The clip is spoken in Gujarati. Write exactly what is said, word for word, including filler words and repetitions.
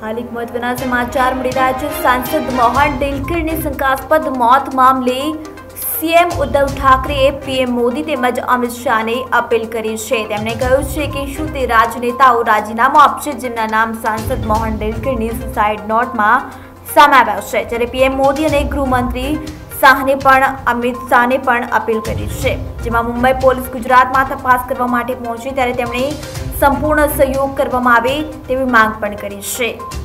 हाल एक महत्वना समाचार मળી રહ્યા છે। सांसद मोहन डेलकરની શંકાસ્પદ મોત મામલે सीएम उद्धव ठाकरेએ पीएम मोदी તેમજ અમિત શાહને અપીલ કરી છે। તેમણે કહ્યું છે કે શું તે રાજનેતાઓ રાજીનામું આપશે જેમના નામ सांसद मोहन डेलकરની સુસાઇડ નોટમાં સામે આવ્યા છે, જ્યારે પીએમ મોદી અને ગૃહમંત્રી શાહને પણ અમિત શાહને પણ અપીલ કરી છે, જેમાં મુંબઈ પોલીસ ગુજરાતમાં તપાસ કરવા માટે પહોંચી ત્યારે તેમણે સંપૂર્ણ સહયોગ કરવામાં આવે તેવી માંગ પણ કરી છે।